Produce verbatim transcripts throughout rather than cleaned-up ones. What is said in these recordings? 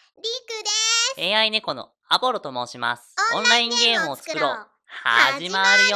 りくです。 エーアイ 猫のアポロと申します。オンラインオンラインゲームを作ゲームを作ろうろう。始まるよ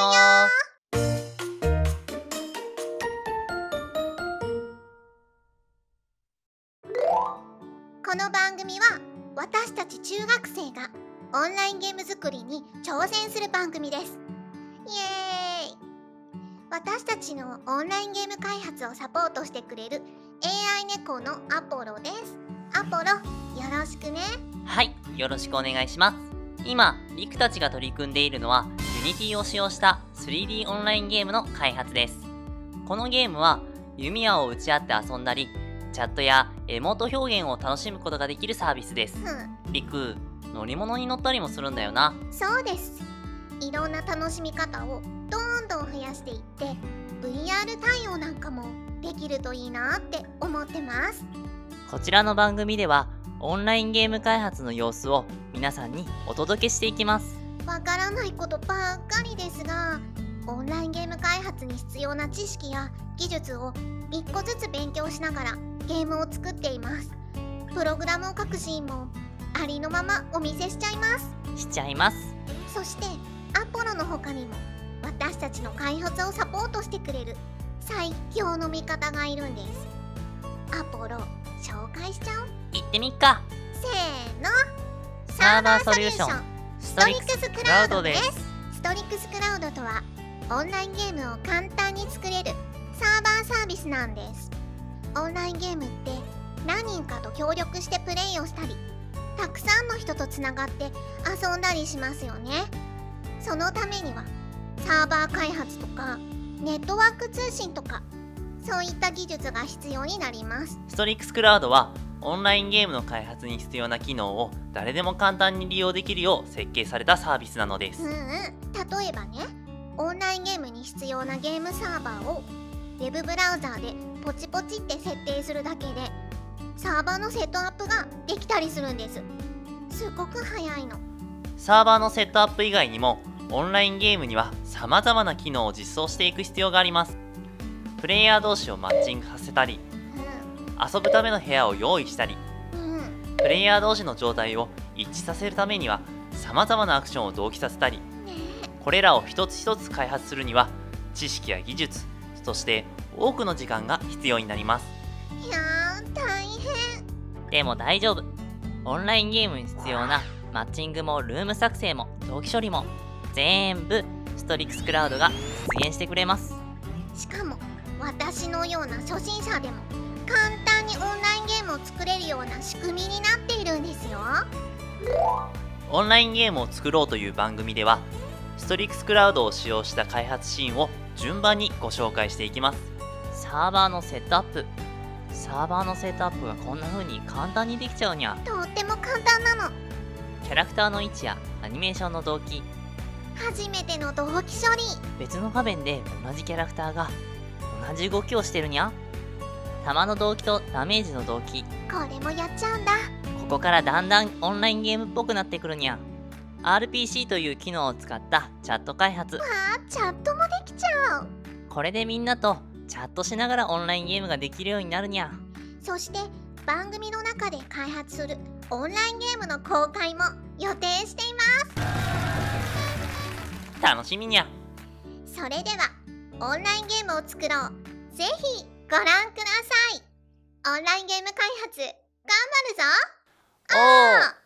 この番組は私たち中学生がオンラインゲーム作りに挑戦する番組です。イエーイ。私たちのオンラインゲーム開発をサポートしてくれる エーアイ 猫のアポロです。アポロ、よろしくね。 はい、よろしくお願いします。今、リクたちが取り組んでいるのは Unity を使用した スリーディー オンラインゲームの開発です。このゲームは弓矢を撃ち合って遊んだり、チャットやエモート表現を楽しむことができるサービスです。リク、乗り物に乗ったりもするんだよな。 そうです。いろんな楽しみ方をどんどん増やしていって ブイアール 対応なんかもできるといいなって思ってます。 こちらの番組ではオンラインゲーム開発の様子を皆さんにお届けしていきます。 わからないことばっかりですが、オンラインゲーム開発に必要な知識や技術をいっこずつ勉強しながらゲームを作っています。プログラムを書くシーンもありのままお見せしちゃいます。 しちゃいます。 そしてアポロの他にも私たちの開発をサポートしてくれる最強の味方がいるんです。アポロ、紹介しちゃおう。 行ってみっか。 せーの、 サーバーソリューションストリックスクラウドです。 ストリックスクラウドとはオンラインゲームを簡単に作れるサーバーサービスなんです。オンラインゲームって何人かと協力してプレイをしたり、たくさんの人とつながって遊んだりしますよね。そのためにはサーバー開発とかネットワーク通信とかそういった技術が必要になります。 ストリックスクラウドはオンラインゲームの開発に必要な機能を誰でも簡単に利用できるよう設計されたサービスなのです。 うんうん。例えばね、オンラインゲームに必要なゲームサーバーをウェブブラウザーでポチポチって設定するだけでサーバーのセットアップができたりするんです。すごく早いの。 サーバーのセットアップ以外にもオンラインゲームには様々な機能を実装していく必要があります。プレイヤー同士をマッチングさせたり、遊ぶための部屋を用意したり、 うんうんプレイヤー同士の状態を一致させるためには様々なアクションを同期させたり、 ねこれらを一つ一つ開発するには知識や技術、そして多くの時間が必要になります。 いやー大変。 でも大丈夫。オンラインゲームに必要なマッチングもルーム作成も同期処理も全部ストリックスクラウドが実現してくれます。 しかも私のような初心者でも簡単にオンラインゲームを作れるような仕組みになっているんですよ。 オンラインゲームを作ろうという番組ではストリックスクラウドを使用した開発シーンを順番にご紹介していきます。サーバーのセットアップ。サーバーのセットアップがこんな風に簡単にできちゃうにゃ。 とっても簡単なの。 キャラクターの位置やアニメーションの動機、 初めての同期処理。 別の画面で同じキャラクターが同じ動きをしてるにゃ。弾の動機とダメージの動機、 これもやっちゃうんだ。 ここからだんだんオンラインゲームっぽくなってくるにゃ。アールピーシー という機能を使ったチャット開発。 わあ、チャットもできちゃう。 これでみんなとチャットしながらオンラインゲームができるようになるにゃ。 そして番組の中で開発するオンラインゲームの公開も予定しています。 楽しみにゃ。 それではオンラインゲームを作ろう。ぜひご覧ください。オンラインゲーム開発頑張るぞ。 おー